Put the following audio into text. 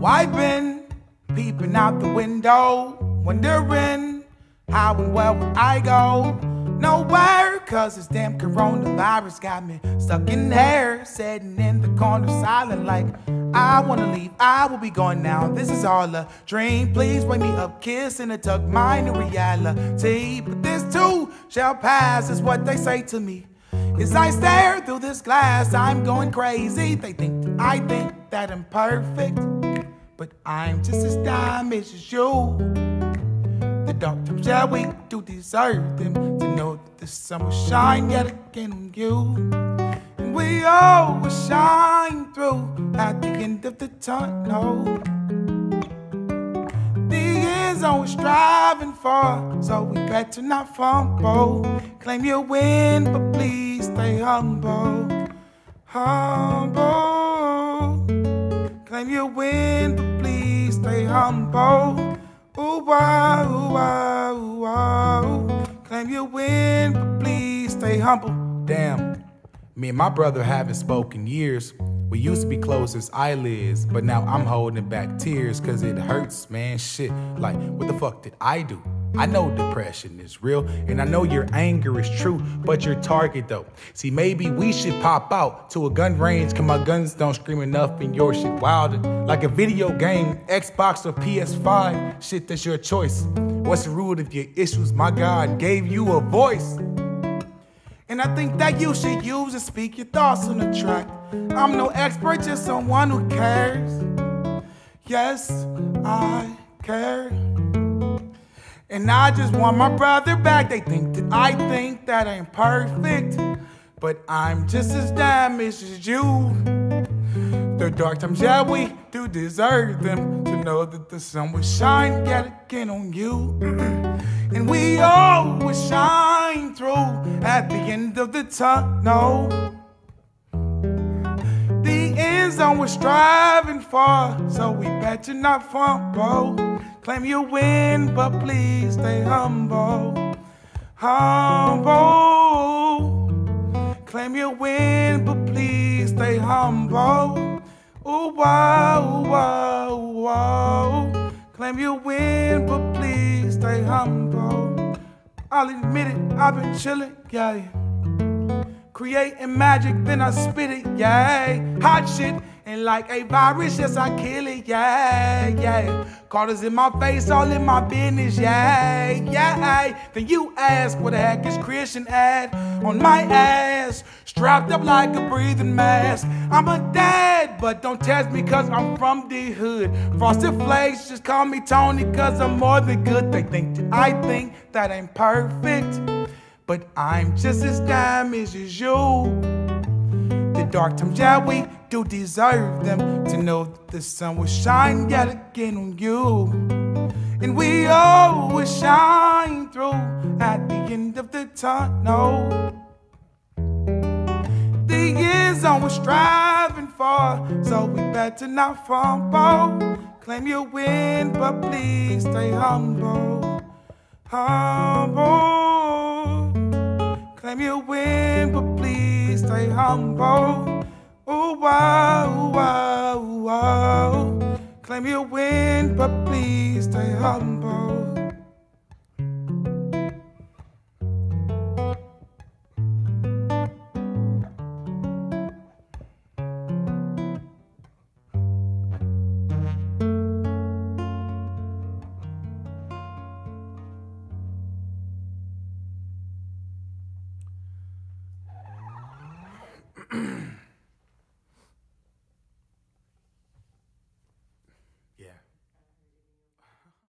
I've been peeping out the window, wondering how and where would I go? Nowhere, cause this damn coronavirus got me stuck in here, sitting in the corner silent like I wanna leave, I will be gone now. This is all a dream, please wake me up, kiss and a tuck, mine in reality. But this too shall pass, is what they say to me. As I stare through this glass, I'm going crazy. They think I think that I'm perfect, but I'm just as damaged as you. The dark times, yeah, we do deserve them. To know that the sun will shine yet again on you. And we all will shine through at the end of the tunnel. The end's all we're striving for, so we better not fumble. Claim your win, but please stay humble. Humble. Claim your win, but please stay humble. Ooh, wow, ooh, wow, ooh, wow. Claim you win, but please stay humble. Damn, me and my brother haven't spoken years. We used to be close as eyelids, but now I'm holding back tears, cause it hurts, man, shit. Like, what the fuck did I do? I know depression is real, and I know your anger is true, but your target though. See, maybe we should pop out to a gun range, cause my guns don't scream enough and your shit wilder. Like a video game, Xbox or PS5, shit, that's your choice. What's the root of your issues? My God gave you a voice. And I think that you should use and speak your thoughts on the track. I'm no expert, just someone who cares. Yes, I care. And I just want my brother back. They think that I think that I'm perfect, but I'm just as damaged as you. The dark times, yeah, we do deserve them. To know that the sun will shine yet again on you. And we all will shine through at the end of the tunnel. The end zone we're striving for, so we better not fumble. Claim you win, but please stay humble. Humble. Claim you win, but please stay humble. Ooh, wow, ooh, wow, ooh, wow. Claim you win, but please stay humble. I'll admit it, I've been chillin', yeah. Creating magic, then I spit it, yeah. Hot shit, and like a virus, yes, I kill it, yeah, yeah. Carters in my face, all in my business, yeah, yeah. Then you ask, what the heck is Christian ad on my ass? Strapped up like a breathing mask. I'm a dad, but don't test me cause I'm from the hood. Frosted Flakes, just call me Tony cause I'm more than good. They think that I think that I'm perfect, but I'm just as damaged as you. The dark times, yeah, we do deserve them. To know that the sun will shine yet again on you. And we all will shine through at the end of the tunnel. The years on we're striving for, so we better not fumble. Claim you win, but please stay humble. Humble. Claim you win, but please stay humble. Ooh, wow, ooh, wow, ooh, wow. Claim you win, but please stay humble.